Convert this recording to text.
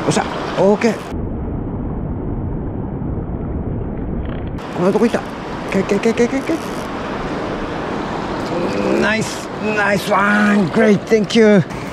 っしゃ、オーケー。こんなとこいった。けナイスワン、グレイト、Thank you。